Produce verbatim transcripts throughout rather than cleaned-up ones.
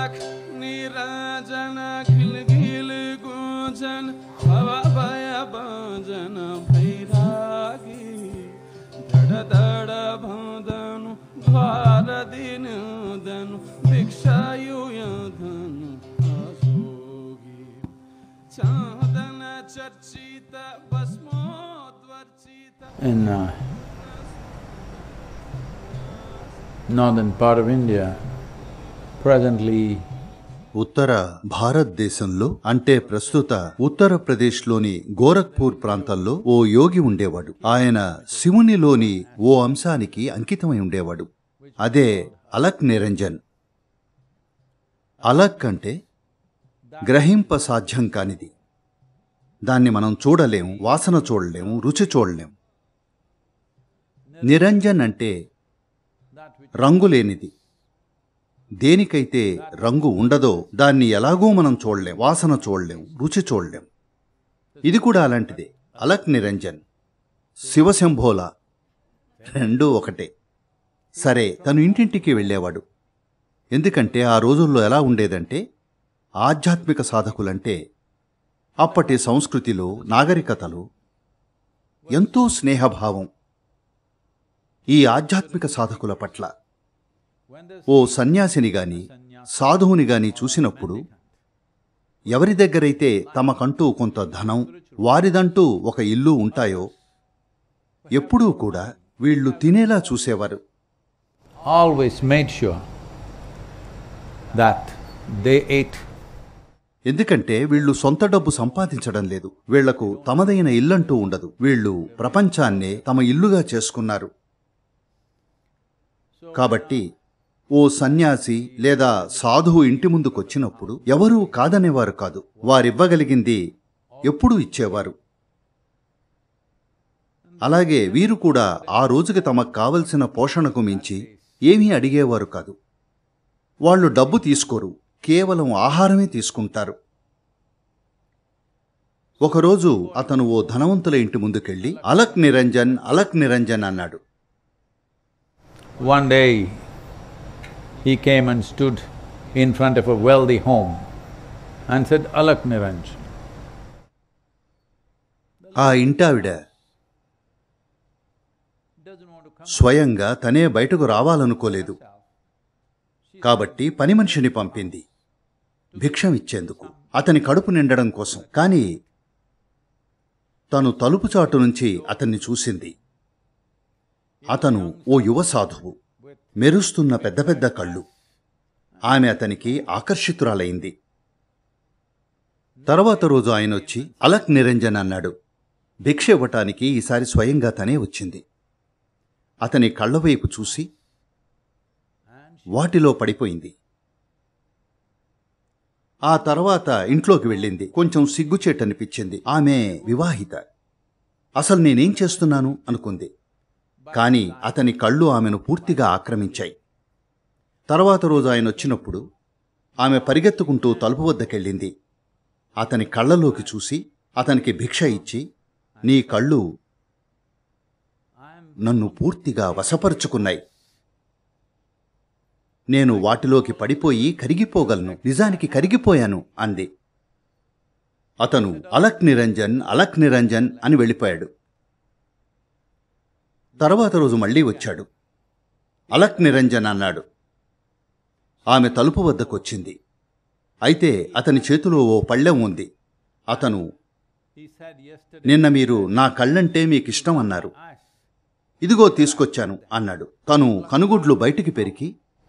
अलख निरंजन खिल खिल गुंजन हवा भय भजन भैरागी धड़ धड़ भदनु द्वार दिन धनु भिक्षायु धनु असोगी चांदन चर्चित भस्मोद्वर्चित. In uh, northern part of India, presently ఉత్తర భారతదేశంలో అంటే ప్రస్తుత ఉత్తరప్రదేశ్లోని గోరఖ్పూర్ ప్రాంతంలో ఓ యోగి ఉండేవాడు. ఆయన శివునిలోని ఓ అంశానికి అంకితమై ఉండేవాడు. అదే అలక్ నిరంజన్. అలక్ అంటే గ్రహింప సాధ్యం కానిది. దాన్ని మనం చూడలేం, వాసన చూడలేం, రుచి చూడలేం. నిరంజన్ అంటే రంగులేనిది. దేనికైతే రంగు ఉండదో దాన్ని ఎలాగూ మనం చూడలేం, వాసన చూడలేం, రుచి చూడలేం. ఇది కూడా అలాంటిదే. అలక్ నిరంజన్, శివశంభోల రెండూ ఒకటే. సరే, తను ఇంటింటికి వెళ్ళేవాడు. ఎందుకంటే ఆ రోజుల్లో ఎలా ఉండేదంటే, ఆధ్యాత్మిక సాధకులంటే అప్పటి సంస్కృతిలో, నాగరికతలో ఎంతో స్నేహభావం. ఈ ఆధ్యాత్మిక సాధకుల పట్ల ఓ సన్యాసిని గాని సాధువుని గాని చూసినప్పుడు ఎవరి దగ్గరైతే తమకంటూ కొంత ధనం, వారిదంటూ ఒక ఇల్లు ఉంటాయో ఎప్పుడూ కూడా వీళ్ళు తినేలా చూసేవారు. always made sure that they ate. ఎందుకంటే వీళ్ళు సొంత డబ్బు సంపాదించడం లేదు. వీళ్లకు తమదైన ఇల్లంటూ ఉండదు. వీళ్ళు ప్రపంచాన్నే తమ ఇల్లుగా చేసుకున్నారు. కాబట్టి ఓ సన్యాసి లేదా సాధువు ఇంటి ముందుకొచ్చినప్పుడు ఎవరూ కాదనేవారు కాదు. వారివ్వగలిగింది ఎప్పుడూ ఇచ్చేవారు. అలాగే వీరు కూడా ఆ రోజుకి తమకు కావలసిన పోషణకు మించి ఏమీ అడిగేవారు కాదు. వాళ్ళు డబ్బు తీసుకోరు, కేవలం ఆహారమే తీసుకుంటారు. ఒకరోజు అతను ఓ ధనవంతుల ఇంటి ముందుకెళ్ళి అలక్ నిరంజన్ అలక్ నిరంజన్ అన్నాడు. One day he came and stood in front of a wealthy home and said, Alak Niranjan. ఆ ఇంటావిడ స్వయంగా తనే బయటకు రావాలనుకోలేదు. కాబట్టి పని మనిషిని పంపింది భిక్షం ఇచ్చేందుకు, అతని కడుపు నిండడం కోసం. కాని తను తలుపు చాటు నుంచి అతన్ని చూసింది. అతను ఓ యువ సాధువు, మెరుస్తున్న పెద్ద పెద్ద కళ్ళు. ఆమె అతనికి ఆకర్షితురాలైంది. తర్వాత రోజు ఆయనొచ్చి అలక్ నిరంజన్ అన్నాడు. భిక్ష ఇవ్వటానికి ఈసారి స్వయంగా తనే వచ్చింది. అతని కళ్ళవైపు చూసి వాటిలో పడిపోయింది. ఆ తర్వాత ఇంట్లోకి వెళ్ళింది. కొంచెం సిగ్గుచేటనిపించింది. ఆమె వివాహిత. అసలు నేనేం చేస్తున్నాను అనుకుంది. కాని అతని కళ్ళు ఆమెను పూర్తిగా ఆక్రమించాయి. తర్వాత రోజు ఆయన వచ్చినప్పుడు ఆమె పరిగెత్తుకుంటూ తలుపు వద్దకెళ్ళింది. అతని కళ్ళలోకి చూసి అతనికి భిక్ష ఇచ్చి, నీ కళ్ళు నన్ను పూర్తిగా వశపరుచుకున్నాయి. నేను వాటిలోకి పడిపోయి కరిగిపోగలను, నిజానికి కరిగిపోయాను అంది. అతను అలక్ నిరంజన్ అలక్ నిరంజన్ అని వెళ్ళిపోయాడు. తర్వాత రోజు మళ్లీ వచ్చాడు. అలక్ నిరంజన్ అన్నాడు. ఆమె తలుపు వద్దకొచ్చింది. అయితే అతని చేతిలో ఓ పళ్ళెం ఉంది. అతను, నిన్న మీరు నా కళ్ళంటే మీకిష్టం అన్నారు, ఇదిగో తీసుకొచ్చాను అన్నాడు. తను కనుగుడ్లు బయటికి పెరికి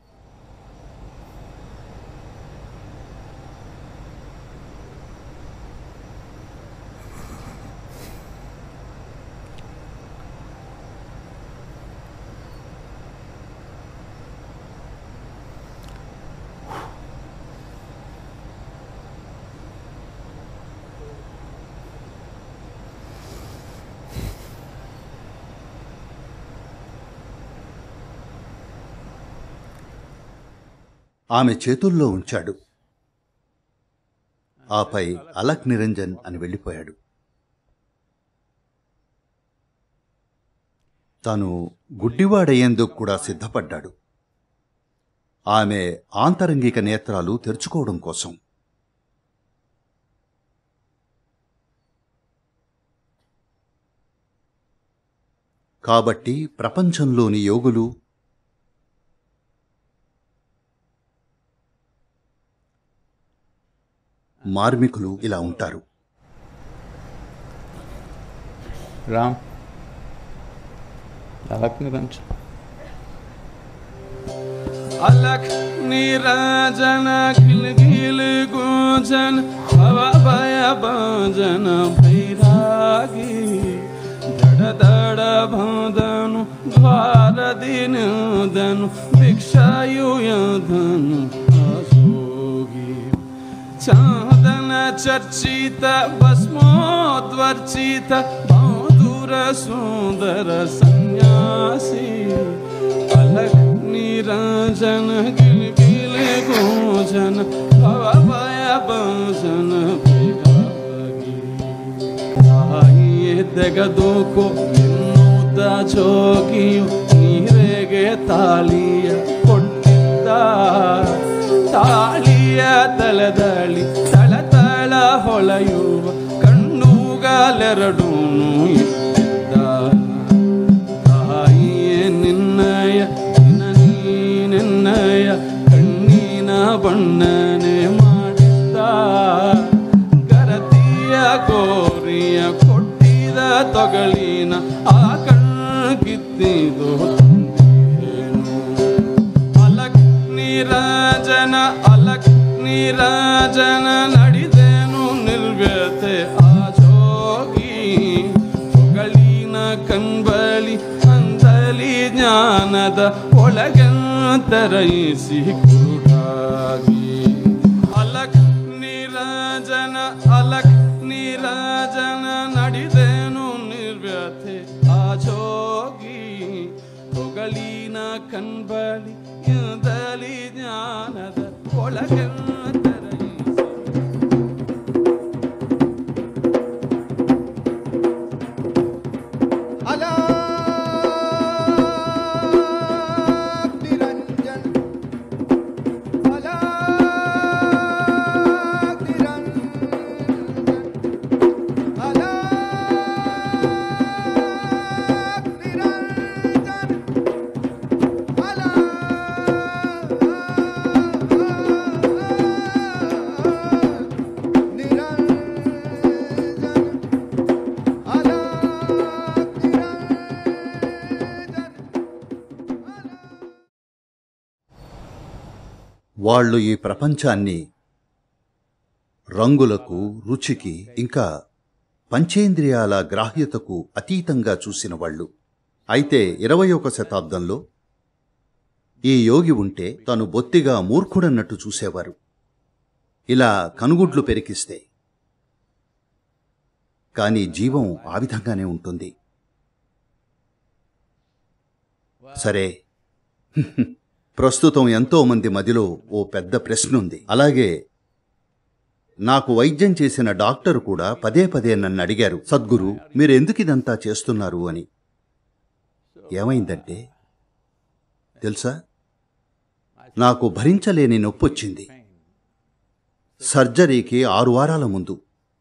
ఆమె చేతుల్లో ఉంచాడు. ఆపై అలక్ నిరంజన్ అని వెళ్ళిపోయాడు. తాను గుడ్డివాడయ్యేందుకు కూడా సిద్ధపడ్డాడు. ఆమె ఆంతరంగిక నేత్రాలు తెరుచుకోవడం కోసం. కాబట్టి ప్రపంచంలోని యోగులు మార్మికులు ఇలా ఉంటారు. రామ్ అలక్ నిరంజన్ अलख निराजन खिल खिल गुंजन हवा भय भजन भैरागी धड़ धड़ भदनु द्वार दिन धनु भिक्षायुधनु असोगी चांदन चर्चित भस्मोद्वर्चित मधुर सुंदर सन्यासी अलख निरंजन गिल गिल गुंजन भव भय भजन भैरागी आइए दगदोको निन्नुद्द जोगियु ನೀರೆಗೆ ತಾಳಿಯ ಕೊಟ್ಟಿದ್ದ ತಾಳಿಯ ತಳದಳಿ ತಳ ತಳ ಹೊಳೆಯುವ ಕಣ್ಣುಗಳೆರಡೂ ಇಟ್ಟಿದ್ದ ತಾಯಿಯೇ ನಿನ್ನಯ ನಿನ್ನಯ ಕಣ್ಣಿನ ಬಣ್ಣನೆ ಮಾಡಿದ್ದ ಗರತಿಯ ಕೋರಿಯ ಕೊಟ್ಟಿದ ತೊಗಳಿನ ಆ ಕಣ್ಣಿದ್ದಿದು ಅಲಕ್ ನಿರಾಜನ ಅಲಕ್ ನಿರಾಜನ ನಡೆದೇನು ನಿರ್ವ್ಯತೆ ಆ ಜೋಗಿ ತೊಗಳಿನ ಕಣ್ಬಳಿ ಅಂತಲಿ ಜ್ಞಾನದ ಒಳಗಂತರೈಸಿ ಕುರುಡಾಗಿ ಅಲಕ್ ನಿರಾಜನ ಅಲಕ್ ನಿರಾಜನ ನಡೆದೇನು ನಿರ್ವ್ಯತೆ ಆ ಜೋಗಿ ತೊಗಳಿನ ಕಣ್ಬಳಿ ಅಂತಲಿ ಜ್ಞಾನದ ಒಳಗಂತರೈಸಿ వాళ్ళు ఈ ప్రపంచాన్ని రంగులకు, రుచికి, ఇంకా పంచేంద్రియాల గ్రాహ్యతకు అతీతంగా చూసిన వాళ్ళు. అయితే ఇరవై ఒక శతాబ్దంలో ఈ యోగి ఉంటే తను బొత్తిగా మూర్ఖుడన్నట్టు చూసేవారు. ఇలా కనుగుడ్లు పెరికిస్తే. కానీ జీవం ఆ విధంగానే ఉంటుంది. సరే, ప్రస్తుతం ఎంతో మంది మదిలో ఓ పెద్ద ప్రశ్న ఉంది. అలాగే నాకు వైద్యం చేసిన డాక్టర్ కూడా పదే పదే నన్ను అడిగారు, సద్గురు మీరు ఎందుకు ఇదంతా చేస్తున్నారు అని. ఏమైందంటే తెలుసా, నాకు భరించలేని నొప్పొచ్చింది. సర్జరీకి ఆరు వారాల ముందు.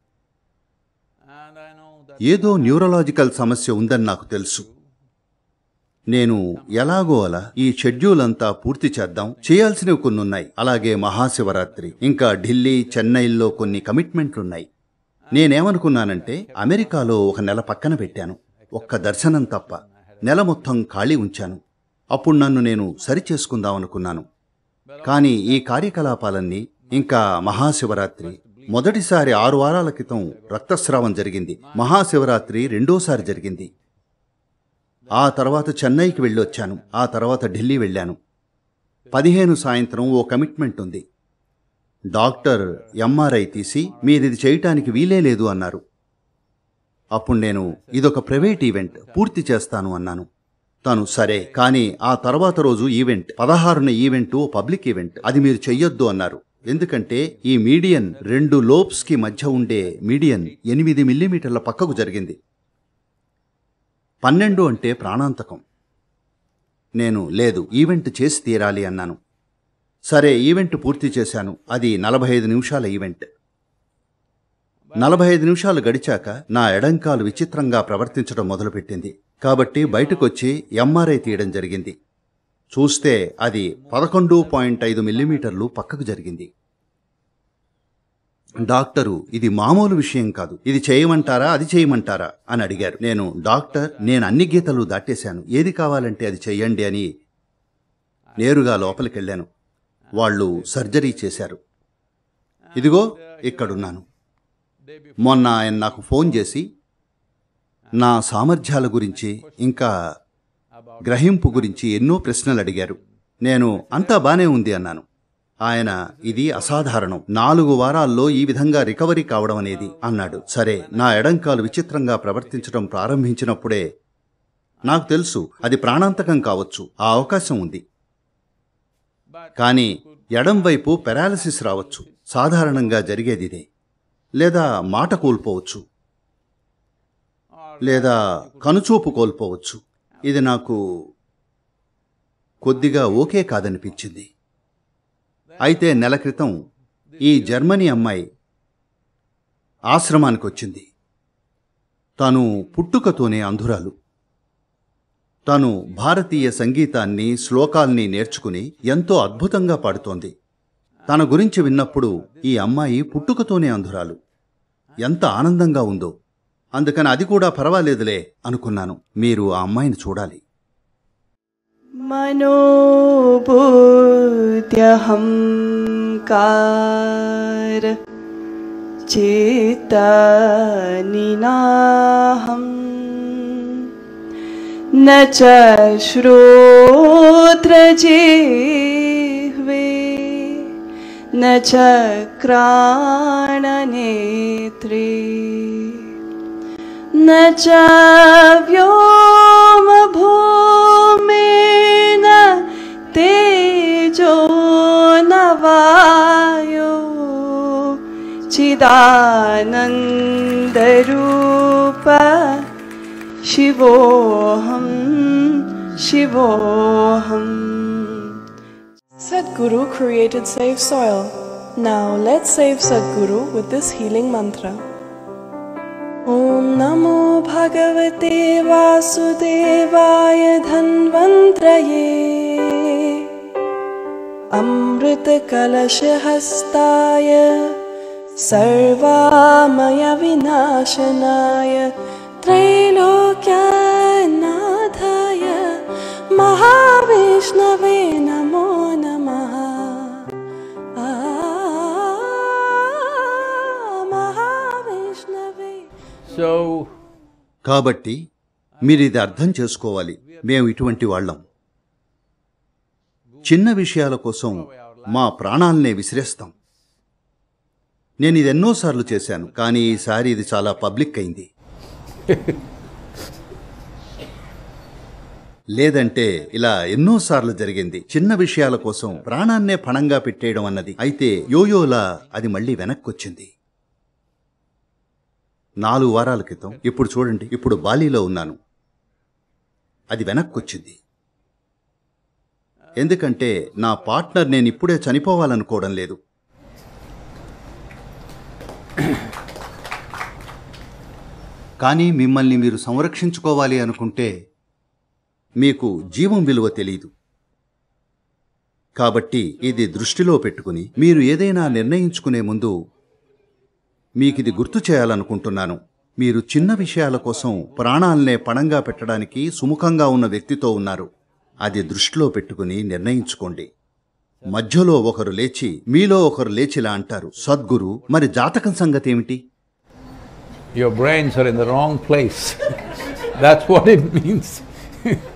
ఏదో న్యూరలాజికల్ సమస్య ఉందని నాకు తెలుసు. నేను ఎలాగో అలా ఈ షెడ్యూల్ అంతా పూర్తి చేద్దాం, చేయాల్సినవి కొన్ని ఉన్నాయి. అలాగే మహాశివరాత్రి, ఇంకా ఢిల్లీ, చెన్నైల్లో కొన్ని కమిట్మెంట్లున్నాయి. నేనేమనుకున్నానంటే అమెరికాలో ఒక నెల పక్కన పెట్టాను, ఒక్క దర్శనం తప్ప నెల మొత్తం ఖాళీ ఉంచాను. అప్పుడు నన్ను నేను సరిచేసుకుందామనుకున్నాను. కానీ ఈ కార్యకలాపాలన్నీ, ఇంకా మహాశివరాత్రి, మొదటిసారి ఆరు వారాల క్రితం రక్తస్రావం జరిగింది. మహాశివరాత్రి రెండోసారి జరిగింది. ఆ తర్వాత చెన్నైకి వెళ్ళొచ్చాను. ఆ తర్వాత ఢిల్లీ వెళ్ళాను. పదిహేను సాయంత్రం ఓ కమిట్మెంట్ ఉంది. డాక్టర్ ఎంఆర్ఐ తీసి మీరిది చేయటానికి వీలే లేదు అన్నారు. అప్పుడు నేను ఇదొక ప్రైవేట్ ఈవెంట్, పూర్తి చేస్తాను అన్నాను. తను సరే, కానీ ఆ తర్వాత రోజు ఈవెంట్, పదహారున ఈవెంట్ ఓ పబ్లిక్ ఈవెంట్, అది మీరు చెయ్యొద్దు అన్నారు. ఎందుకంటే ఈ మీడియన్ రెండు లోబ్స్కి మధ్య ఉండే మీడియన్ ఎనిమిది మిల్లీమీటర్ల పక్కకు జరిగింది. పన్నెండు అంటే ప్రాణాంతకం. నేను లేదు, ఈవెంట్ చేసి తీరాలి అన్నాను. సరే, ఈవెంట్ పూర్తి చేశాను. అది నలభై ఐదు నిమిషాల ఈవెంట్. నలభై ఐదు నిమిషాలు గడిచాక నా ఎడంకాలు విచిత్రంగా ప్రవర్తించడం మొదలుపెట్టింది. కాబట్టి బయటకొచ్చి ఎంఆర్ఐ తీయడం జరిగింది. చూస్తే అది పదకొండు పాయింట్ ఐదు మిల్లీమీటర్లు పక్కకు జరిగింది. డాక్టరు, ఇది మామూలు విషయం కాదు, ఇది చేయమంటారా అది చేయమంటారా అని అడిగారు. నేను, డాక్టర్, నేను అన్ని గీతలు దాటేశాను, ఏది కావాలంటే అది చెయ్యండి అని నేరుగా లోపలికెళ్ళాను. వాళ్ళు సర్జరీ చేశారు. ఇదిగో ఇక్కడున్నాను. మొన్న ఆయన నాకు ఫోన్ చేసి నా సామర్థ్యాల గురించి ఇంకా గ్రహింపు గురించి ఎన్నో ప్రశ్నలు అడిగారు. నేను అంతా బానే ఉంది అన్నాను. ఆయన, ఇది అసాధారణం, నాలుగు వారాల్లో ఈ విధంగా రికవరీ కావడం అనేది అన్నాడు. సరే, నా ఎడంకాలు విచిత్రంగా ప్రవర్తించడం ప్రారంభించినప్పుడే నాకు తెలుసు అది ప్రాణాంతకం కావచ్చు, ఆ అవకాశం ఉంది. కానీ ఎడం వైపు పెరాలసిస్ రావచ్చు, సాధారణంగా జరిగేది ఇదే. లేదా మాట కోల్పోవచ్చు, లేదా కనుచూపు కోల్పోవచ్చు. ఇది నాకు కొద్దిగా ఓకే కాదనిపించింది. అయితే నెల క్రితం ఈ జర్మనీ అమ్మాయి ఆశ్రమానికి వచ్చింది. తను పుట్టుకతోనే అంధురాలు. తను భారతీయ సంగీతాన్ని, శ్లోకాల్ని నేర్చుకుని ఎంతో అద్భుతంగా పాడుతోంది. తన గురించి విన్నప్పుడు ఈ అమ్మాయి పుట్టుకతోనే అంధురాలు, ఎంత ఆనందంగా ఉందో. అందుకని అది కూడా పర్వాలేదులే అనుకున్నాను. మీరు ఆ అమ్మాయిని చూడాలి. మనోబుద్ధ్యహంకార చేతనినాహం న చ శ్రోత్రజిహ్వే న చ క్రాణనేత్రే న చ వ్యోమభూమిన తేజో న వాయో చిదానందరూప శివోహం శివోహం. Sadhguru created Save Soil. Now let's save Sadhguru with this healing mantra. Om Namo Bhagavate Vasudevaya Dhanvantraye Amrita Kalashahastaya Sarvamaya Vinashanaya Trailokyanadhaya Mahavishnave Namo Namaha. Mahavishnave. So, కాబట్టి మీరు ఇది అర్థం చేసుకోవాలి. మేము ఇటువంటి వాళ్ళం. చిన్న విషయాల కోసం మా ప్రాణాలనే విసిరేస్తాం. నేను ఇది ఎన్నోసార్లు చేశాను, కానీ ఈసారి ఇది చాలా పబ్లిక్ అయింది. లేదంటే ఇలా ఎన్నోసార్లు జరిగింది. చిన్న విషయాల కోసం ప్రాణాన్నే పణంగా పెట్టేయడం అన్నది. అయితే యోయోలా అది మళ్ళీ వెనక్కొచ్చింది. నాలుగు వారాల క్రితం, ఇప్పుడు చూడండి, ఇప్పుడు బాలీలో ఉన్నాను, అది వెనక్కొచ్చింది. ఎందుకంటే నా పార్ట్నర్ నేను ఇప్పుడే చనిపోవాలనుకోవడం లేదు. కానీ మిమ్మల్ని మీరు సంరక్షించుకోవాలి అనుకుంటే మీకు జీవం విలువ తెలీదు. కాబట్టి ఇది దృష్టిలో పెట్టుకుని మీరు ఏదైనా నిర్ణయించుకునే ముందు మీకిది గుర్తు చేయాలనుకుంటున్నాను. మీరు చిన్న విషయాల కోసం ప్రాణాలనే పణంగా పెట్టడానికి సుముఖంగా ఉన్న వ్యక్తితో ఉన్నారు. అది దృష్టిలో పెట్టుకుని నిర్ణయించుకోండి. మధ్యలో ఒకరు లేచి, మీలో ఒకరు లేచిలా అంటారు, సద్గురు, మరి జాతకం సంగతి ఏమిటి? your brains are in the wrong place. That's what it means.